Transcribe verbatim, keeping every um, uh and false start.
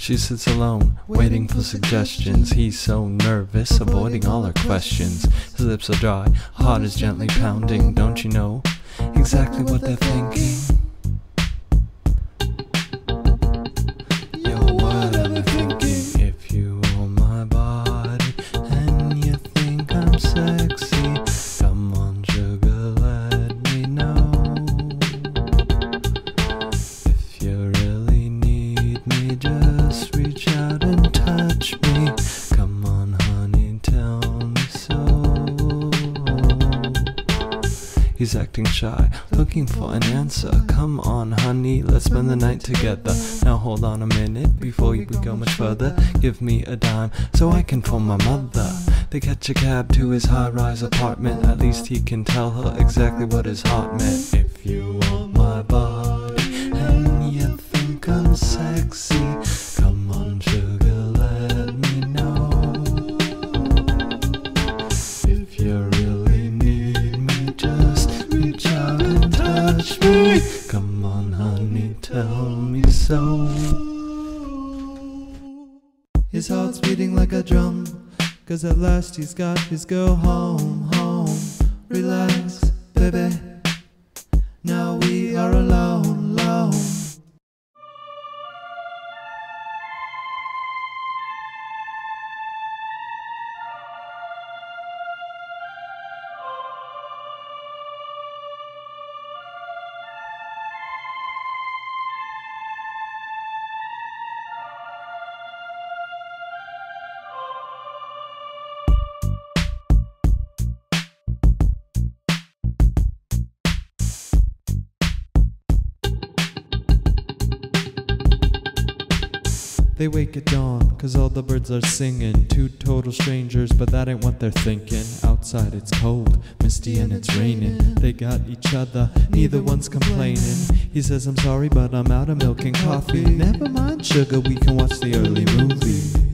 She sits alone, waiting for suggestions. He's so nervous, avoiding all her questions. His lips are dry, heart is gently pounding. Don't you know exactly what they're thinking? Yo, what are they thinking? If you own my body and you think I'm sexy, come on sugar, let me know. If you really need me, just reach out and touch me. Come on honey, tell me so. He's acting shy, looking for an answer. Come on honey, let's spend the night together. Now hold on a minute, before we go much further. Give me a dime, so I can phone my mother. They catch a cab to his high-rise apartment. At least he can tell her exactly what his heart meant. If you want my body and you think I'm sexy, come on sugar, let me know. If you really need me, just reach out and touch me. Come on honey, tell me so. His heart's beating like a drum, 'cause at last he's got his girl home, home. Relax, baby, now we are alone, alone. They wake at dawn, 'cause all the birds are singing. Two total strangers, but that ain't what they're thinking. Outside it's cold, misty and it's raining. They got each other, neither one's complaining. He says I'm sorry but I'm out of milk and coffee. Never mind sugar, we can watch the early movie.